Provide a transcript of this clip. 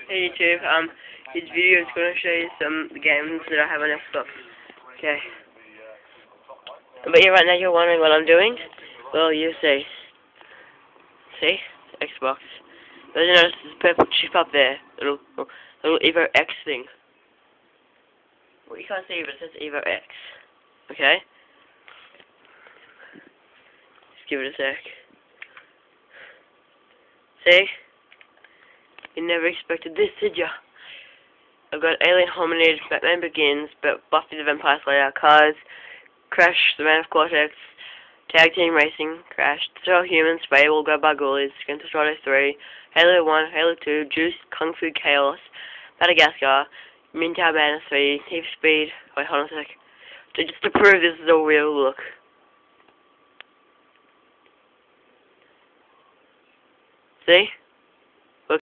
Hey YouTube, this video is going to show you some games that I have on Xbox. Okay. But yeah, right now you're wondering what I'm doing? Well, you see. See? Xbox. But you notice this purple chip up there. Little Evo X thing. Well, you can't see it, but it says Evo X. Okay? Just give it a sec. See? You never expected this, did ya? I've got Alien Hominid, Batman Begins, Buffy the Vampire Slayer, Cars, Crash, The Man of Cortex, Tag Team Racing, Crash, Destroy Humans, Fable, Go By Ghoulies, Grand Theft Auto 3, Halo 1, Halo 2, Juice, Kung Fu Chaos, Madagascar, Mintown Madness 3, Need for Speed. Wait, hold on a sec. Just to prove this is a real look. See?